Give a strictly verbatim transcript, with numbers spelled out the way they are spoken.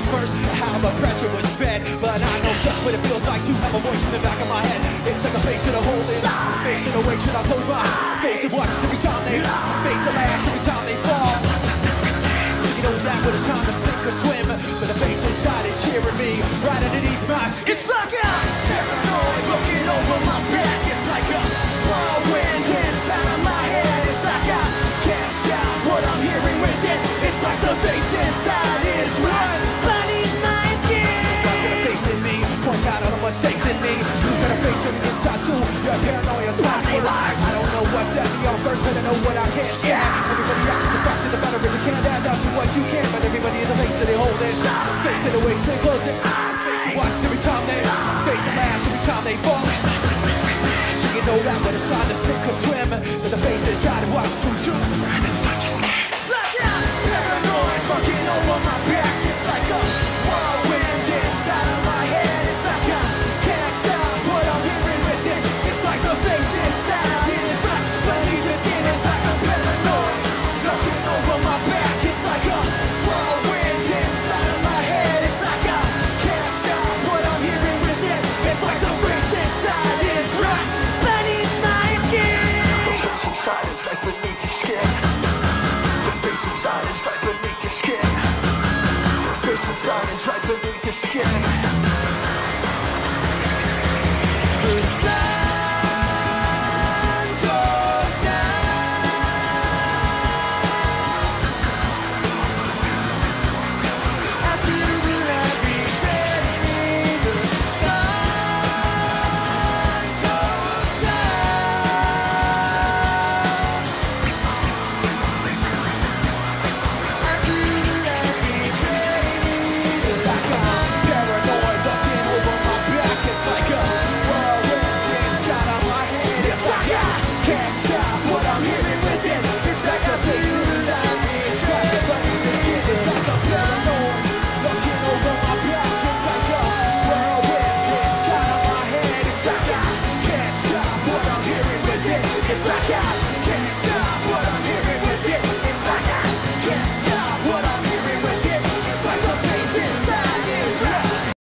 first, how the pressure was fed. But I know just what it feels like to have a voice in the back of my head. It's like a face in a hole in, face in a wake when I close my eyes. Face it watches every time they, face it laughs every time they fall. So you know that when it's time to sink or swim, but the face inside is cheering me right underneath my skin. It's like a paranoid looking over my back. It's like a whirlwind inside of my head. It's like I can't stop what I'm hearing with it. It's like the face inside is right beneath my skin. Got a face in me, point out all the mistakes in me. You got a face on the inside too. Your paranoia's my worst. I don't know what set me on first, but I know what I can't stand. Everybody acts the fact that the better is it can't add up to what you can. But everybody in the face that they hold it, face in the wakes they close it. Face it watches every time they, face it laughs every time they fall. So you know that when it's time to sink or swim, but the face inside and watch too too. Right inside your skin. It's like a paranoid fucking over my back. It's like a whirlwind inside of my head. It's like I can't stop what I'm hearing with it. It's like the face inside is right beneath the skin. It's like a paranoid looking over my back. It's like a whirlwind inside of my head. It's like I can't stop what I'm hearing with it. It's like the face inside is right beneath my skin. The face inside is right beneath your skin. The face inside is right beneath your skin. The face inside is right beneath your skin. The